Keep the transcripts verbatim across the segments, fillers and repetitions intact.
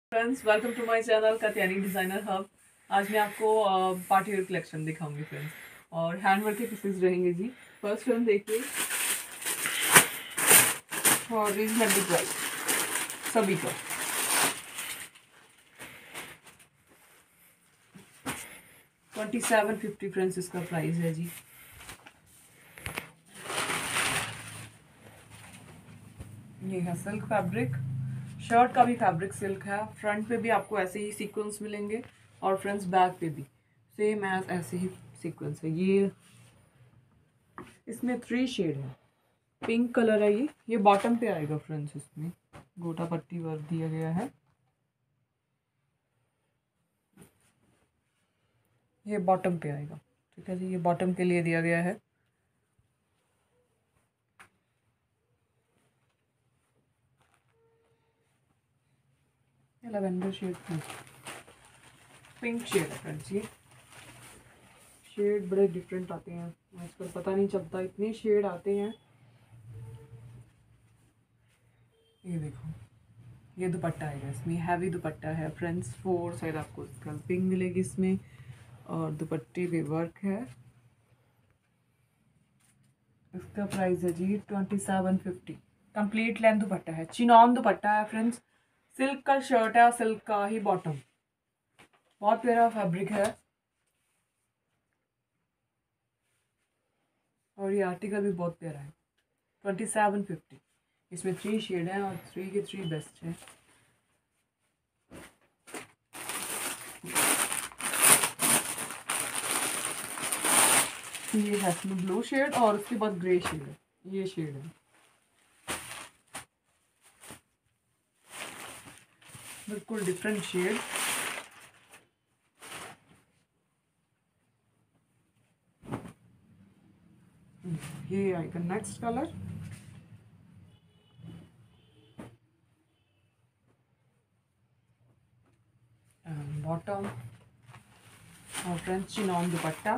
Friends, welcome to my channel Katyayani designer hub. आज मैं आपको पार्टी वेयर कलेक्शन दिखाऊंगी फ्रेंड्स, और हैंडवर्क के पीसेस रहेंगे जी। फर्स्ट फ्रेंड्स देखिए, और रीजनेबल प्राइस सभी का ट्वेंटी सेवन फिफ्टी फ्रेंड्स इसका प्राइस है जी। ये है सिल्क फैब्रिक, शर्ट का भी फैब्रिक सिल्क है। फ्रंट पे भी आपको ऐसे ही सीक्वेंस मिलेंगे और फ्रेंड्स बैक पे भी सेम एज ऐसे ही सीक्वेंस है। ये इसमें थ्री शेड है, पिंक कलर है। ये ये बॉटम पे आएगा फ्रेंड्स, इसमें गोटा पट्टी वर्क दिया गया है। ये बॉटम पे आएगा, ठीक है जी। ये बॉटम के लिए दिया गया है। ये लैवेंडर शेड, पिंक शेड है फ्रेंड्स। ये शेड बड़े डिफरेंट आते हैं आजकल, पता नहीं चलता इतने शेड आते हैं। ये देखो, ये दुपट्टा आएगा इसमें, हैवी दुपट्टा है फ्रेंड्स। फोर साइड आपको स्कल्पिंग मिलेगी इसमें, और दुपट्टे पे वर्क है। इसका प्राइस है जी twenty seven fifty. Complete length dupatta है, चिनॉन दुपट्टा है फ्रेंड्स। सिल्क का शर्ट है, सिल्क का ही बॉटम। बहुत प्यारा फैब्रिक है, और ये आर्टिकल भी बहुत प्यारा है। Twenty seven fifty. इसमें थ्री शेड हैं, और थ्री के थ्री बेस्ट है। ये है इसमें ब्लू शेड, और उसके बाद ग्रे शेड है। ये शेड है, बिल्कुल डिफरेंट शेड। ये आएगा नेक्स्ट कलर, बॉटम और फ्रेंड्स चिनॉन दुपट्टा।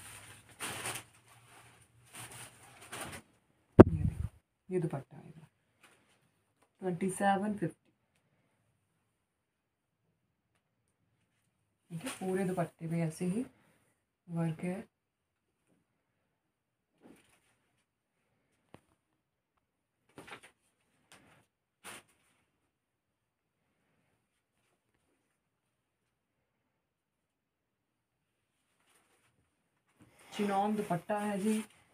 ये देखो, ये दुपट्टा आएगा ट्वेंटी सेवन फिफ्टी। ठीक है, पूरे दुपट्टे में ऐसे ही वर्क है। चिनॉन दुपट्टा है जी।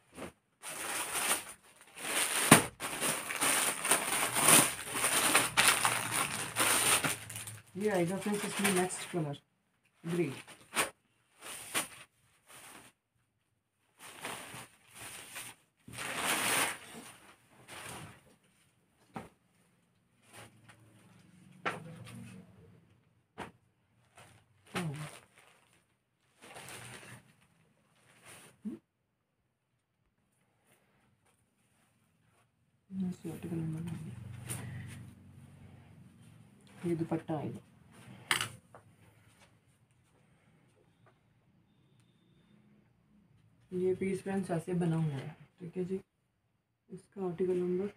ये आएगा फ्रेंड्स इसमें नेक्स्ट कलर, ग्रे। ये दुपट्टा आएगा। ये पीस फ्रेंड्स ऐसे बना हुआ है, ठीक है जी। इसका आर्टिकल नंबर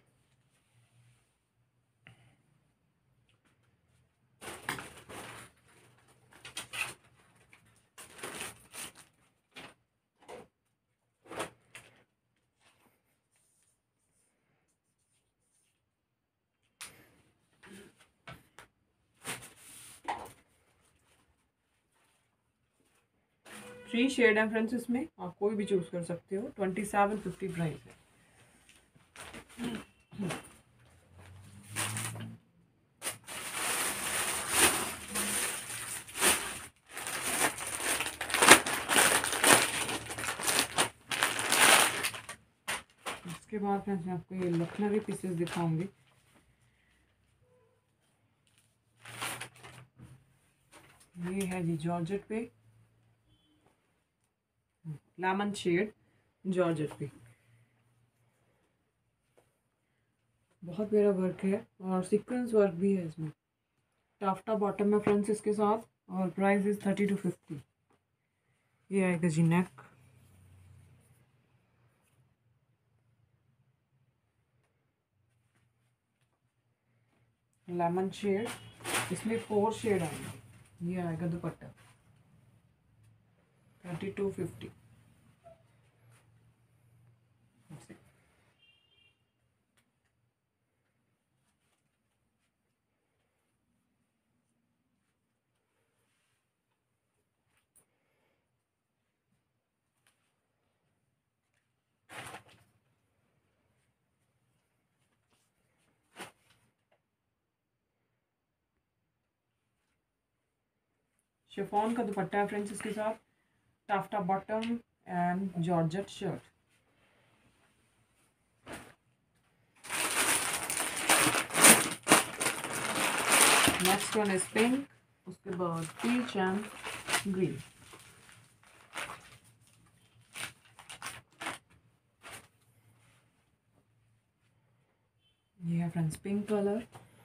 थ्री शेड है फ्रेंड्स। इसमें आप कोई भी चूज कर सकते हो। ट्वेंटी सेवन फिफ्टी प्राइस है। इसके बाद फ्रेंड्स मैं आपको ये लखनवी पीसेस दिखाऊंगी। ये है जी जॉर्जेट पे, लेमन शेड जॉर्जेट पे। बहुत प्यारा वर्क है, और सीक्वेंस वर्क भी है इसमें। टाफ्टा बॉटम है फ्रेंड्स इसके साथ, और price is thirty two fifty. ये आएगा जी नेक, लेमन शेड। इसमें फोर शेड आएंगे। ये आएगा dupatta thirty two fifty. Chiffon का दुपट्टा है फ्रेंड्स, इसके साथ taffeta bottom and georgette shirt. Next one is pink, उसके बाद पीच एंड ग्रीन। ये है friends pink colour.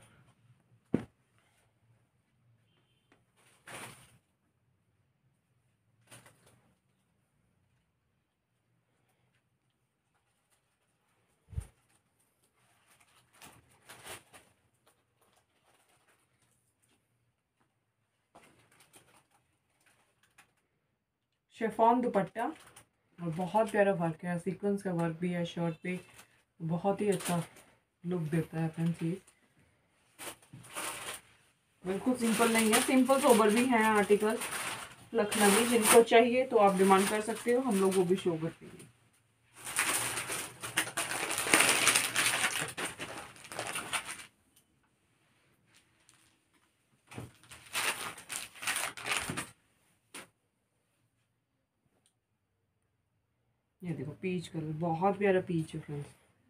Chiffon dupatta और बहुत प्यारा वर्क है, सीक्वेंस का वर्क भी है शर्ट पे, बहुत ही अच्छा लुक देता है फ्रेंड्स। ये बिल्कुल सिंपल नहीं है, सिंपल सोबर भी है आर्टिकल लखनवी। जिनको चाहिए तो आप डिमांड कर सकते हो, हम लोग वो भी शो करते हैं। ये देखो पीच कलर, बहुत प्यारा पीच है फ्रेंड्स।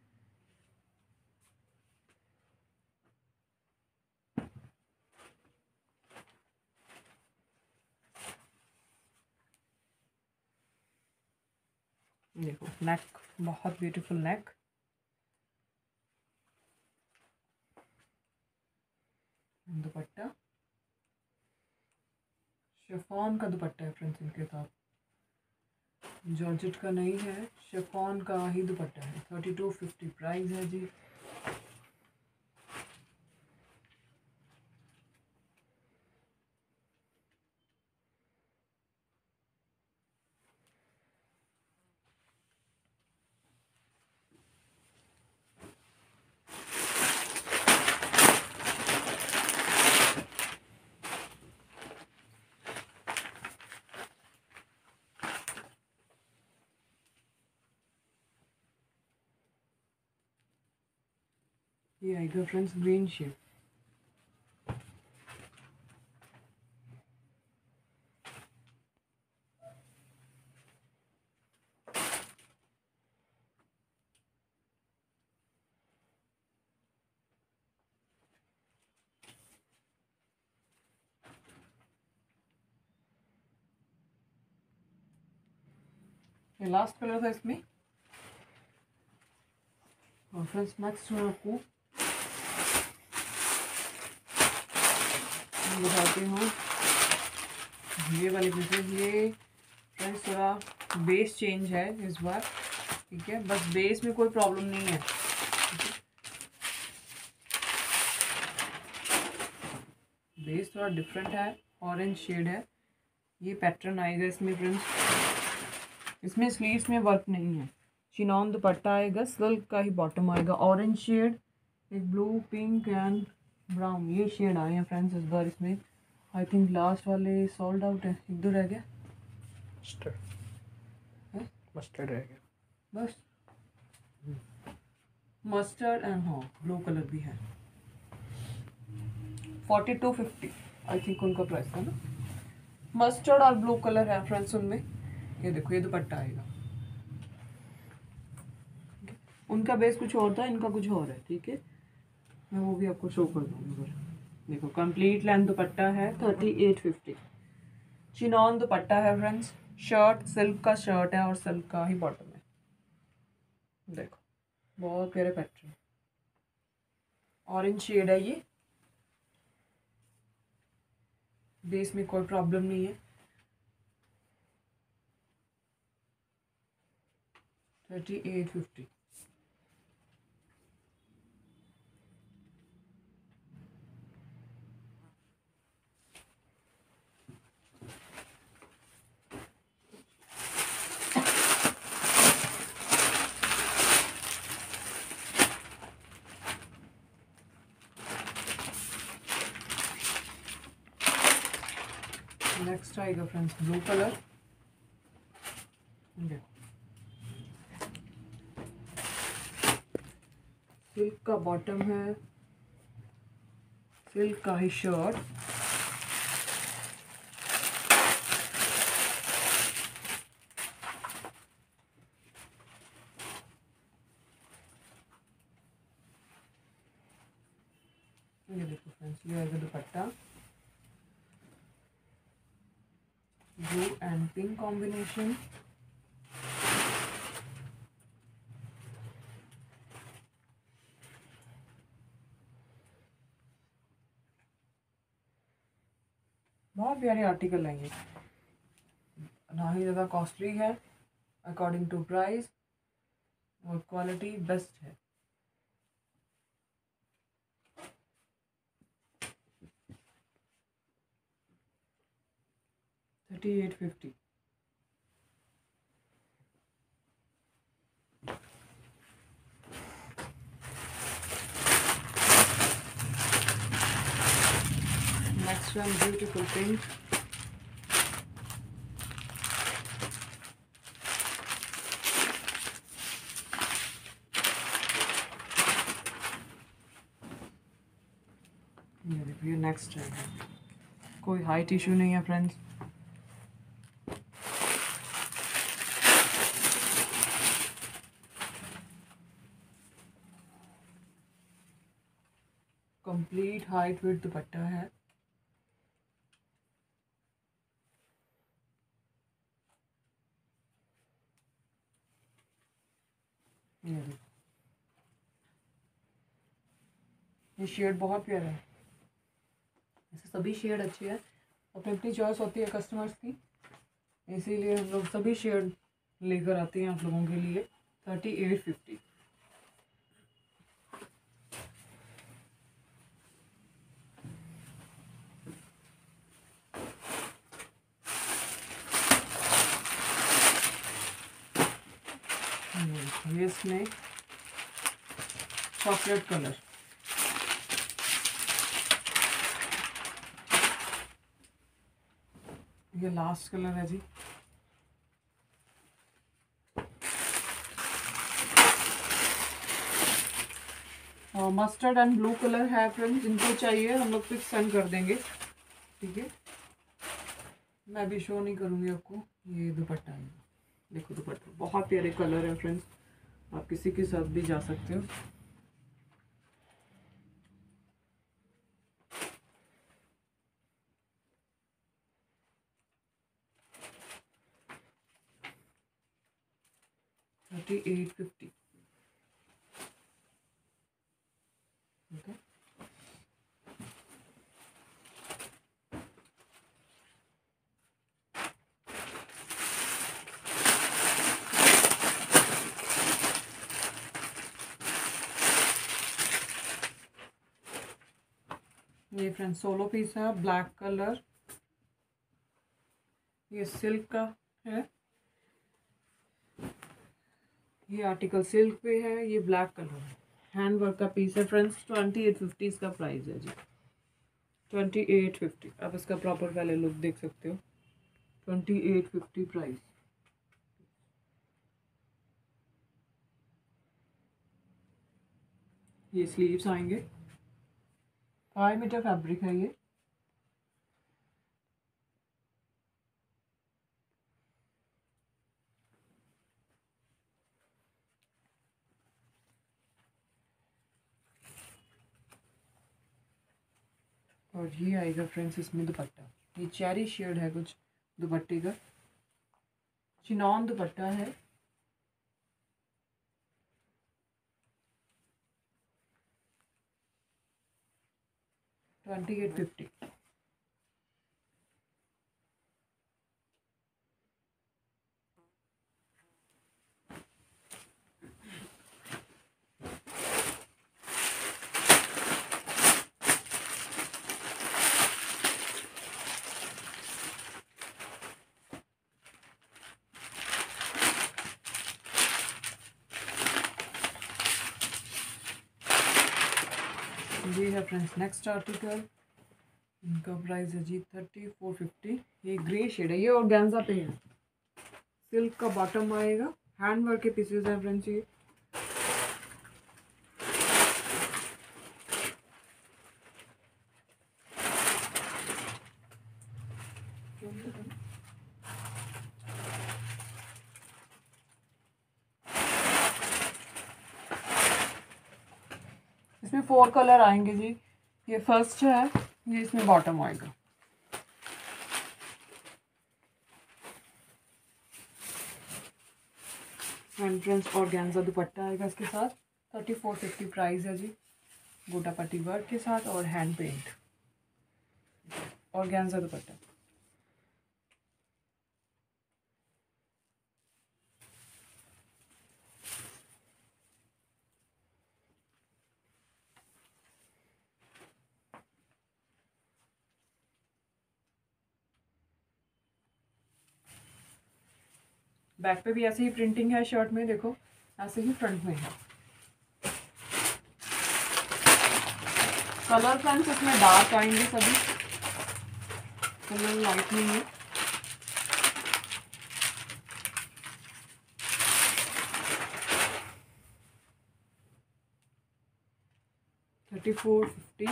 देखो नेक, बहुत ब्यूटीफुल नेक। दुपट्टा शिफॉन का दुपट्टा है फ्रेंड्स इनके साथ, जॉर्जेट का नहीं है, शिफॉन का ही दुपट्टा है। थर्टी टू फिफ्टी प्राइस है जी। ये आएगा फ्रेंड्स ग्रीन शेड। ये लास्ट कलर था इसमें। और फ्रेंड्स नेक्स्ट मैं आपको बताती हूँ ये वाली पीसेज। ये फ्रेंड्स थोड़ा बेस चेंज है इस बार, ठीक है, बस बेस में कोई प्रॉब्लम नहीं है। बेस थोड़ा डिफरेंट है, ऑरेंज शेड है। ये पैटर्न आएगा इसमें फ्रेंड्स। इसमें स्लीव्स में वर्क नहीं है, चिनॉन दुपट्टा आएगा, सिल्क का ही बॉटम आएगा। ऑरेंज शेड, एक ब्लू, पिंक एंड ब्राउन, ये शेड आए हैं फ्रेंड्स इस बार इसमें। आई थिंक लास्ट वाले सोल्ड आउट है, एक दो रह गया। मस्टर्ड मस्टर्ड रह गया बस, मस्टर्ड एंड हाँ ब्लू कलर भी है। Forty two fifty I think उनका प्राइस था ना। मस्टर्ड और ब्लू कलर है फ्रेंड्स उनमें। ये देखो ये दुपट्टा आएगा, उनका बेस कुछ और था, इनका कुछ और है, ठीक है, मैं वो भी आपको शो कर दूँगी। देखो कंप्लीट लेंथ दुपट्टा है thirty eight fifty. Chinon dupatta है फ्रेंड्स, शर्ट सिल्क का शर्ट है और सिल्क का ही बॉटम है। देखो बहुत प्यारे पैटर्न, ऑरेंज शेड है ये, बेस में कोई प्रॉब्लम नहीं है। Thirty eight fifty. नेक्स्ट आएगा फ्रेंड्स ब्लू कलर। सिल्क का बॉटम है, सिल्क का ही शर्ट, ये देखो फ्रेंड्स, ये आएगा dupatta, blue and pink combination. बहुत प्यारे आर्टिकल है ये, ना ही ज़्यादा कॉस्टली है अकॉर्डिंग टू प्राइस, और क्वालिटी बेस्ट है। Thirty eight fifty. Next one beautiful pink, ये देखिए नेक्स्ट है, कोई हाइट इशू नहीं है friends. Complete height with dupatta है, ये देखो, ये शेड बहुत प्यारा है। ऐसे सभी शेड अच्छी है, अपनी अपनी चॉइस होती है कस्टमर्स की, इसीलिए हम लोग सभी शेड लेकर आते हैं आप लोगों के लिए। Thirty eight fifty. ये इसमें चॉकलेट कलर, ये लास्ट कलर है जी। और मस्टर्ड एंड ब्लू कलर है फ्रेंड्स, जिनको चाहिए हम लोग पिक्स सेंड कर देंगे, ठीक है। मैं भी शो नहीं करूँगी आपको। ये दुपट्टा है, देखो दुपट्टा बहुत प्यारे कलर है फ्रेंड्स, आप किसी के साथ भी जा सकते हो। Thirty eight fifty. ओके, ये फ्रेंड्स सोलो पीस है, ब्लैक कलर, ये सिल्क का है, ये आर्टिकल सिल्क पे है, ये ब्लैक कलर है, हैंड वर्क का पीस है फ्रेंड्स। ट्वेंटी एट फिफ्टी इसका प्राइस है जी, ट्वेंटी एट फिफ्टी। आप इसका प्रॉपर पहले लुक देख सकते हो, ट्वेंटी एट फिफ्टी प्राइस। ये स्लीव्स आएंगे, फाइव मीटर फैब्रिक है ये, और ये आएगा फ्रेंड्स इसमें दुपट्टा, ये चेरी शेड है कुछ दुपट्टे का, चिनॉन दुपट्टा है, ट्वेंटी एट फिफ्टी। ये है फ्रेंड्स नेक्स्ट आर्टिकल, इनका प्राइस है जी थर्टी फोर फिफ्टी। ये ग्रे शेड है, ये ऑर्गेन्जा पे है। सिल्क का बॉटम आएगा, हैंड वर्क के पीसेज है फ्रेंड्स ये। इसमें फोर कलर आएंगे जी। ये फर्स्ट है, ये इसमें बॉटम आएगा। एंट्रेंस ऑर्गेन्जा दुपट्टा आएगा इसके साथ। थर्टी फोर फिफ्टी प्राइस है जी, गोटा पट्टी वर्क के साथ और hand paint organza dupatta. Back पे भी ऐसे ही प्रिंटिंग है शर्ट में, देखो ऐसे ही फ्रंट में है। कलर फ्रेंड्स इसमें डार्क आएंगे सभी, कलर लाइट नहीं है। Thirty four fifty.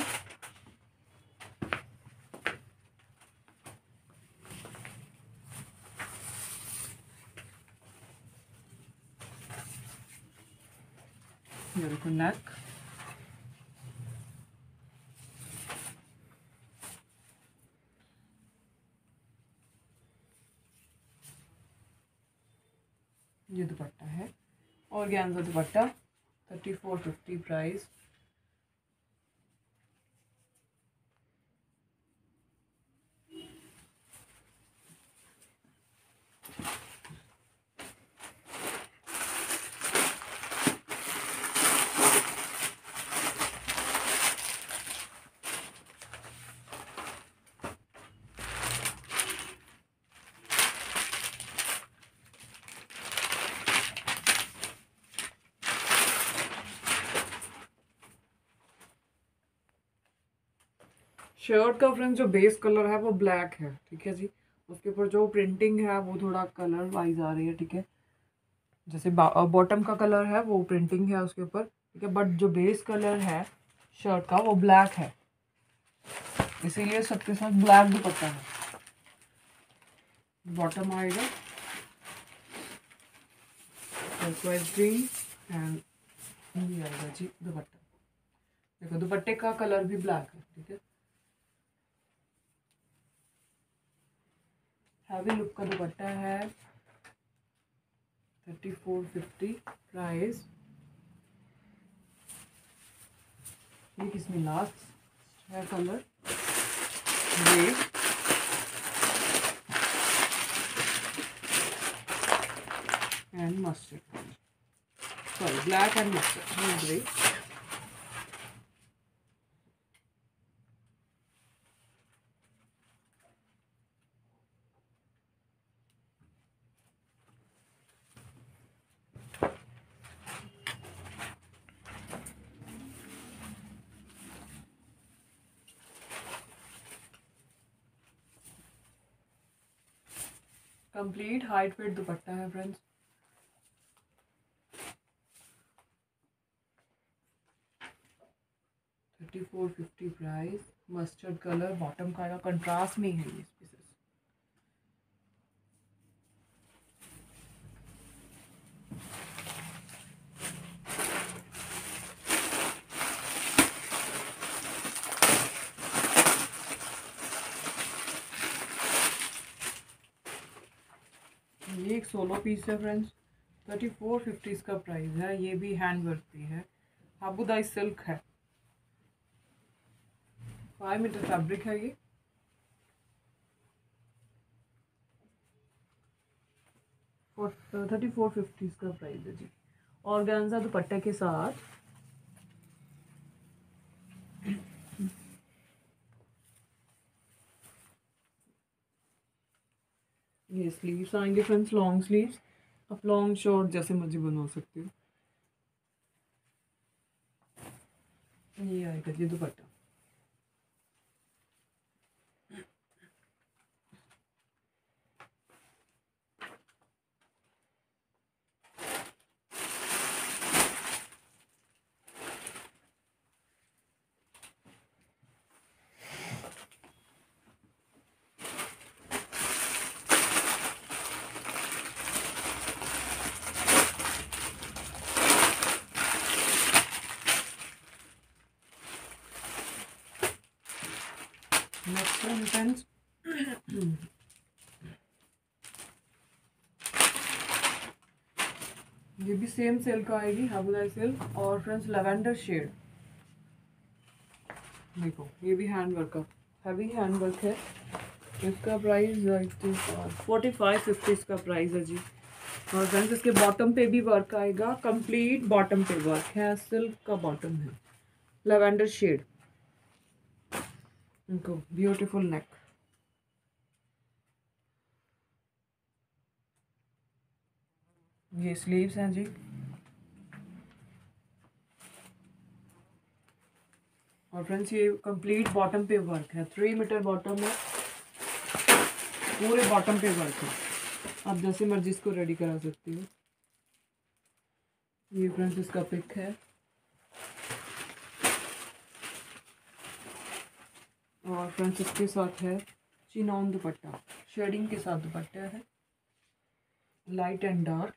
ये देखो नेक, ये दुपट्टा है organza dupatta. Thirty four fifty price. Shirt का फ्रेंड्स जो बेस कलर है वो ब्लैक है, ठीक है जी। उसके ऊपर जो प्रिंटिंग है वो थोड़ा कलर वाइज आ रही है, ठीक है। जैसे बॉटम का कलर है वो प्रिंटिंग है उसके ऊपर, ठीक है, बट जो बेस कलर है शर्ट का वो ब्लैक है, इसीलिए सबके साथ ब्लैक दुपट्टा है। बॉटम आएगा ग्रीन एंड ये आएगा जी दुपट्टा। देखो दुपट्टे का कलर भी ब्लैक है, ठीक है। हैवी लुक का दुपट्टा है। Thirty four fifty price. ये किसमें लास्ट है colour grey and mustard, sorry black and mustard grey. Complete height weight dupatta है friends. Thirty four fifty price. Mustard colour bottom का आएगा, कंट्रास्ट में है ये पीसेस। ये एक सोलो पीस है फ्रेंड्स। थर्टी फोर फिफ्टी इसका प्राइस है। ये भी हैंड वर्क भी है, हाबुदाई सिल्क है, फाइव मीटर फैब्रिक है ये। थर्टी फोर फिफ्टी इसका प्राइस है जी, ऑर्गेन्जा दुपट्टे के साथ। ये स्लीव्स आएंगे फ्रेंड्स, लॉन्ग स्लीव्स। आप लॉन्ग शॉर्ट जैसे मर्जी बनवा सकते हो। ये आएगा जी दुपट्टा। हैं फ्रेंड्स। ये भी सेम सिल्क आएगी, हाबुदाई सिल्क, और फ्रेंड्स लेवेंडर शेड। देखो ये भी हैंड वर्क का हैवी हैंड वर्क है। इसका प्राइस फोर्टी फाइव फिफ्टी इसका प्राइस है जी। और फ्रेंड्स इसके बॉटम पे भी वर्क आएगा, कंप्लीट बॉटम पे वर्क है, सिल्क का बॉटम है, लेवेंडर शेड। इनको ब्यूटीफुल नेक। ये स्लीव्स हैं जी। और फ्रेंड्स ये कंप्लीट बॉटम पे वर्क है, थ्री मीटर बॉटम है, पूरे बॉटम पे वर्क है। आप जैसे मर्जी इसको रेडी करा सकती हो। ये फ्रेंड्स इसका पिक है। और फ्रेंड्स इसके साथ है चिनॉन दुपट्टा, शेडिंग के साथ दुपट्टा है, लाइट एंड डार्क।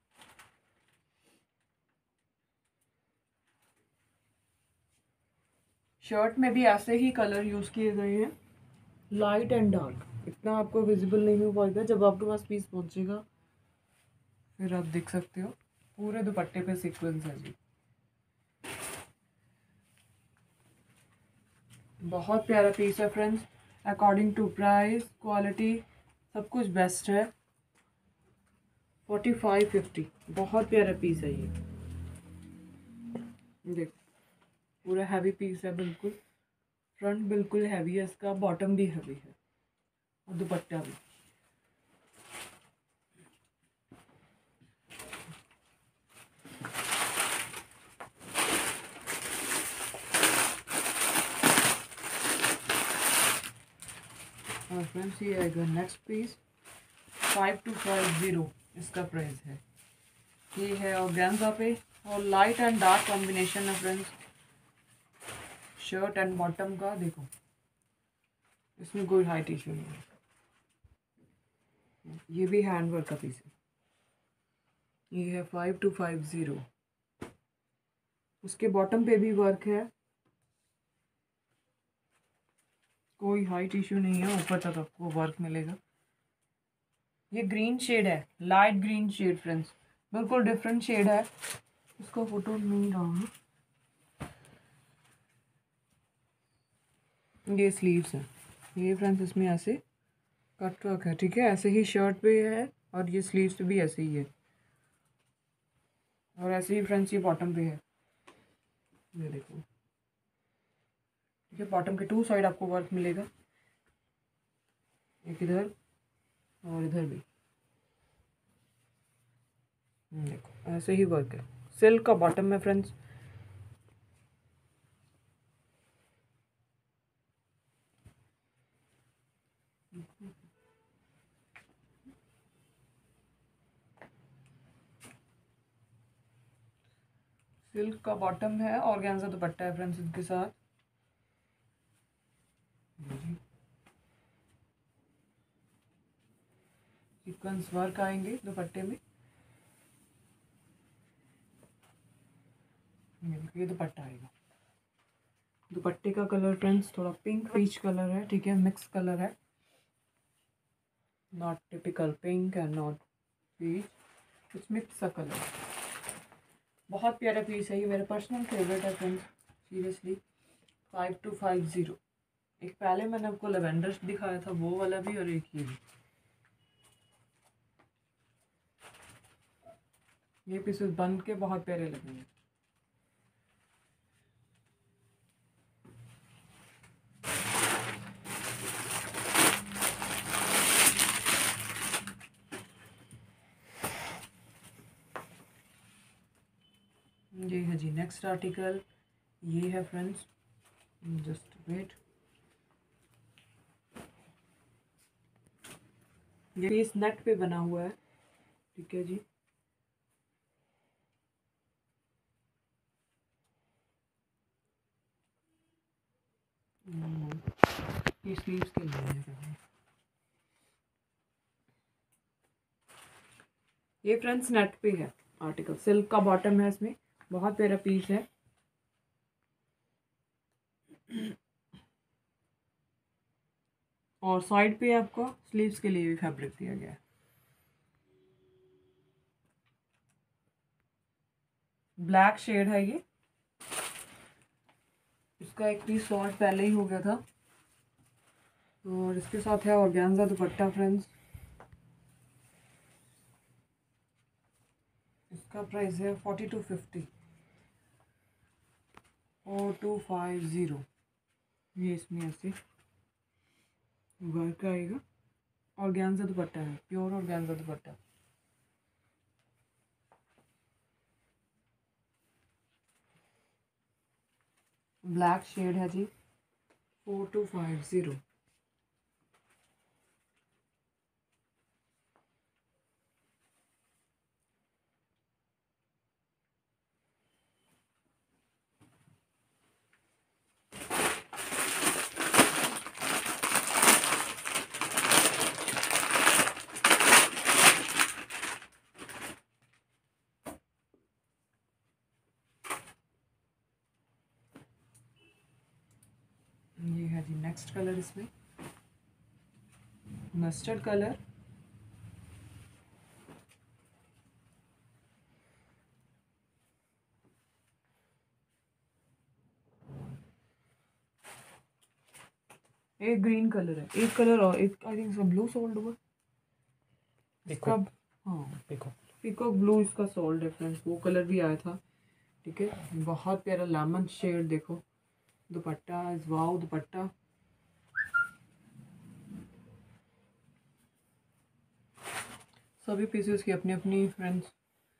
शर्ट में भी ऐसे ही कलर यूज़ किए गए हैं, लाइट एंड डार्क। इतना आपको विजिबल नहीं हो पाएगा, जब आपके पास पीस पहुंचेगा फिर आप देख सकते हो। पूरे दुपट्टे पे सीक्वेंस है जी। बहुत प्यारा पीस है friends, according to price quality सब कुछ बेस्ट है। फोर्टी फाइव फिफ्टी, बहुत प्यारा पीस है ये। देखो पूरा हैवी पीस है, बिल्कुल फ्रंट बिल्कुल हैवी है इसका, बॉटम भी हैवी है और दुपट्टा भी। और फ्रेंड्स ये आएगा next piece, five two five zero इसका प्राइस है। ये है ऑर्गेन्जा पे, और लाइट एंड डार्क कॉम्बिनेशन है फ्रेंड्स, शर्ट एंड बॉटम का। देखो इसमें कोई हाइट इशू नहीं है। ये भी हैंड वर्क का पीस है। ये है फाइव टू फाइव ज़ीरो। उसके बॉटम पे भी वर्क है, कोई हाइट इशू नहीं है, ऊपर तक आपको वर्क मिलेगा। ये ग्रीन शेड है, लाइट ग्रीन शेड फ्रेंड्स, बिल्कुल डिफरेंट शेड है। इसको फोटो नहीं डालूंगी। ये स्लीव्स है, ये फ्रेंड्स इसमें ऐसे कट वर्क है, ठीक है। ऐसे ही शर्ट पे है और ये स्लीव्स पे भी ऐसे ही है, और ऐसे ही फ्रेंड्स ये बॉटम पे है। ये देखो, ठीक है, बॉटम के टू साइड आपको वर्क मिलेगा, एक इधर और इधर भी। देखो ऐसे ही वर्क है, सिल्क का बॉटम है फ्रेंड्स। सिल्क का बॉटम है, ऑर्गेन्जा दुपट्टा है फ्रेंड्स इसके साथ। सीक्वेंस वर्क आएंगे दुपट्टे में। ये दुपट्टा आएगा। दुपट्टे का कलर फ्रेंड्स थोड़ा पिंक पीच कलर है, ठीक है, मिक्स कलर है, not typical pink and not peach, it's mix सा कलर। बहुत प्यारा पीस है ये, मेरा पर्सनल फेवरेट है friends, seriously. Five two five zero. एक पहले मैंने आपको लेवेंडर दिखाया था, वो वाला भी, और एक ये भी। ये पीसेस बन के बहुत प्यारे लगेंगे। ये है जी नेक्स्ट आर्टिकल। ये है फ्रेंड्स, जस्ट वेट, ये पीस नेट पे बना हुआ है, ठीक है जी। ये स्लीव्स के लिए है। ये फ्रेंड्स नेट पे है आर्टिकल, सिल्क का बॉटम है इसमें, बहुत प्यारा पीस है। और साइड पे आपको स्लीव्स के लिए भी फैब्रिक दिया गया है। ब्लैक शेड है ये। इसका एक पीस शॉर्ट पहले ही हो गया था और इसके साथ है ऑर्गेन्जा दुपट्टा फ्रेंड्स। इसका प्राइस है forty two fifty four two five zero. ये इसमें ऐसे वर्क आएगा। ऑर्गेन्जा दुपट्टा है, pure organza dupatta. Black shade है जी, फोर टू फाइव ज़ीरो। ये है जी नेक्स्ट कलर, इसमें मस्टर्ड कलर। एक ग्रीन कलर है, एक कलर और एक आई थिंक इसका ब्लू सोल्ड हुआ इसका। हाँ पीकॉक ब्लू इसका सोल्ड है फ्रेंड्स। वो कलर भी आया था, ठीक है। बहुत प्यारा लेमन शेड। देखो दुपट्टा, वाओ दुपट्टा। सभी पीसेस की अपनी अपनी फ्रेंड्स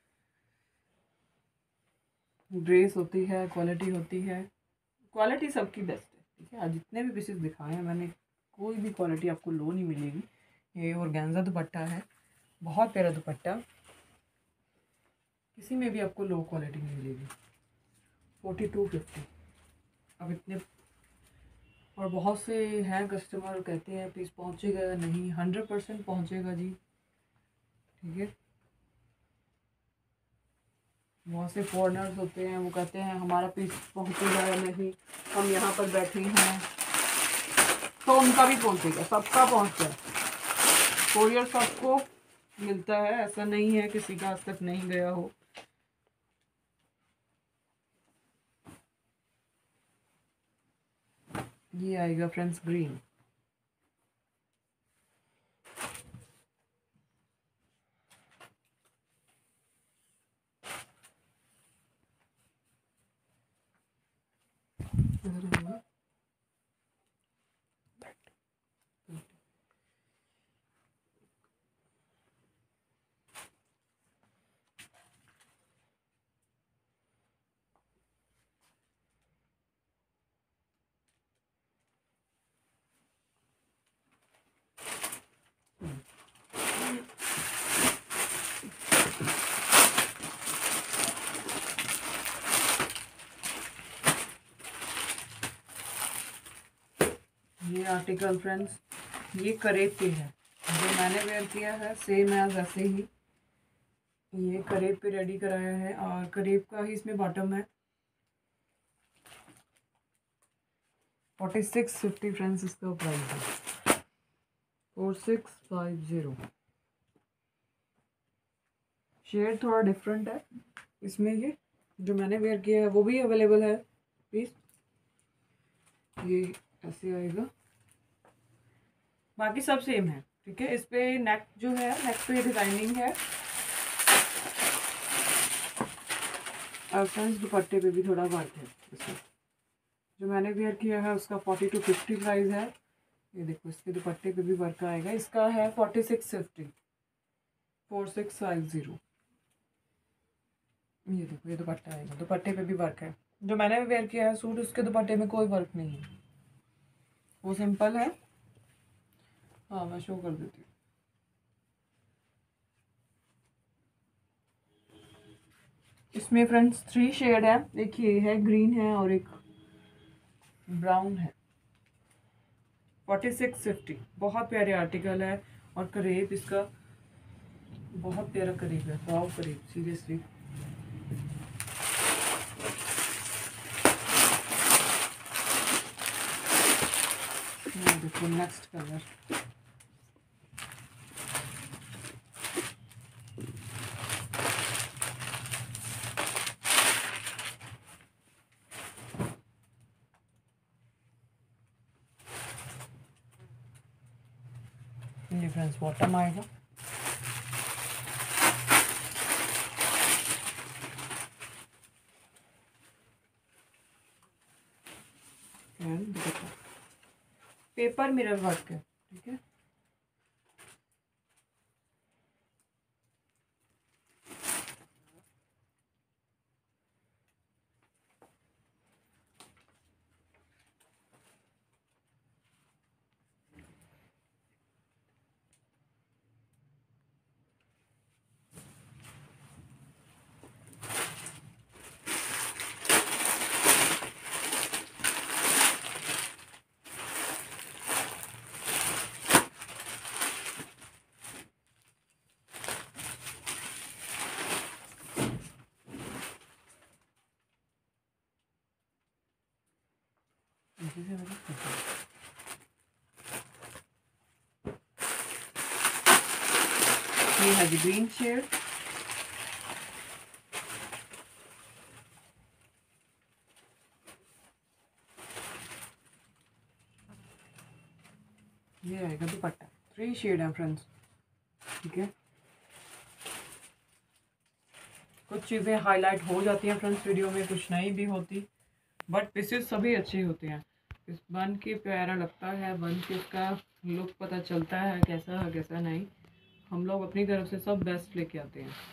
ड्रेस होती है, क्वालिटी होती है। क्वालिटी सबकी बेस्ट है, ठीक है। आज जितने भी पीसेस दिखाए हैं मैंने, कोई भी क्वालिटी आपको लो नहीं मिलेगी। ये ऑर्गेन्जा दुपट्टा है, बहुत प्यारा दुपट्टा। किसी में भी आपको लो क्वालिटी नहीं मिलेगी। Forty two fifty. अब इतने, और बहुत से हैं कस्टमर कहते हैं पीस पहुंचेगा नहीं। हंड्रेड परसेंट पहुँचेगा जी, ठीक है। बहुत से फॉरेनर्स होते हैं, वो कहते हैं हमारा पीस पहुंचेगा या नहीं, हम यहाँ पर बैठे हैं। तो उनका भी पहुंचेगा, सबका पहुंचता है। कोरियर सबको मिलता है, ऐसा नहीं है किसी का आज तक नहीं गया हो। ये आएगा फ्रेंड्स ग्रीन। ये आर्टिकल फ्रेंड्स, ये करेब पे है। जो मैंने वेयर किया है सेम है वैसे ही। ये करेब पे रेडी कराया है और करेब का ही इसमें बॉटम है। फोर्टी सिक्स फिफ्टी फ्रेंड्स इसका प्राइस है। Four six five zero. Shade थोड़ा डिफरेंट है इसमें। ये जो मैंने वेयर किया है वो भी अवेलेबल है पीस। ये ऐसे आएगा, बाकी सब सेम है, ठीक है। इस पे नेक जो है, नेक पे डिजाइनिंग है और फ्रेंड्स दुपट्टे पे भी थोड़ा वर्क है इसमें। जो मैंने वेयर किया है उसका फोर्टी टू फिफ्टी प्राइस है। ये देखो इसके दुपट्टे पे भी वर्क आएगा। इसका है forty six fifty four six five zero. ये देखो ये दुपट्टा आएगा, दुपट्टे पे भी वर्क है। जो मैंने वेयर किया है सूट, उसके दुपट्टे में कोई वर्क नहीं है, वो सिंपल है। हाँ मैं शो कर देती हूँ। इसमें फ्रेंड्स थ्री शेड है। एक ये है, ग्रीन है और एक ब्राउन है। Forty six fifty. बहुत प्यारे आर्टिकल है और करेब इसका बहुत प्यारा करीब है। वाव करीब, सीरियसली। देखो देखो नेक्स्ट कलर, फ्रेंड्स बॉटम आएगा, पेपर मिरर वर्क है, ठीक है। ये है ग्रीन शेड, ये आएगा दुपट्टा। थ्री शेड है फ्रेंड्स, ठीक है। कुछ चीज़ें हाईलाइट हो जाती हैं फ्रेंड्स वीडियो में, कुछ नहीं भी होती, बट पीसेस सभी अच्छे होते हैं। इस बन के प्यारा लगता है, बन के इसका लुक पता चलता है कैसा है कैसा नहीं। हम लोग अपनी तरफ से सब बेस्ट लेके आते हैं।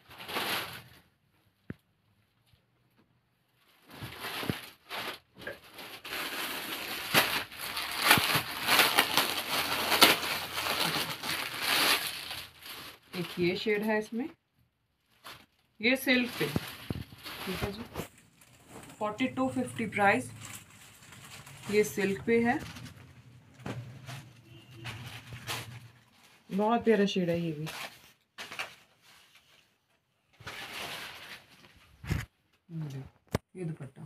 एक ये शेड है इसमें, ये सिल्क पे, ठीक है जी। फोर्टी टू फिफ्टी प्राइस, ये सिल्क पे है, बहुत प्यारा शेड है ये भी। ये dupatta,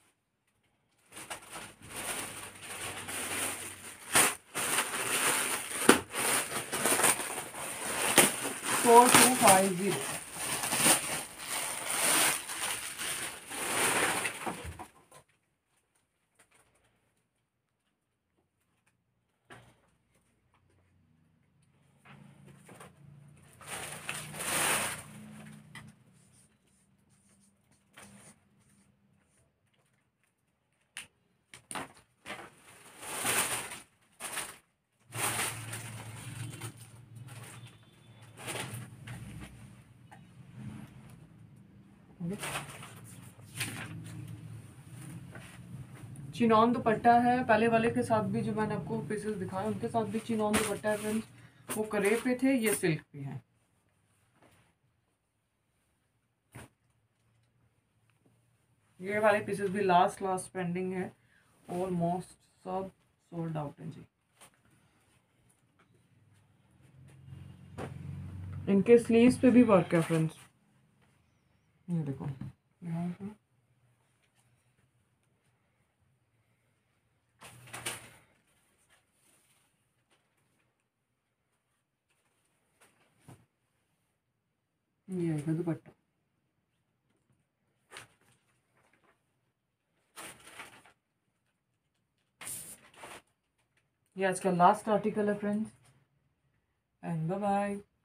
four two five zero. Chinon dupatta है, पहले वाले के साथ भी जो मैंने आपको पीसेस दिखाए उनके साथ भी चिनॉन दुपट्टा है फ्रेंड्स, वो करेब पे थे, ये सिल्क पे है। ये वाले पीसेस भी लास्ट लास्ट पेंडिंग है, ऑलमोस्ट सब सोल्ड आउट है जी। इनके स्लीव्स पे भी वर्क है फ्रेंड्स, ये देखो यहाँ पे ये आएगा दुपट्टा। ये आज का लास्ट आर्टिकल है फ्रेंड्स, एंड बाय बाय।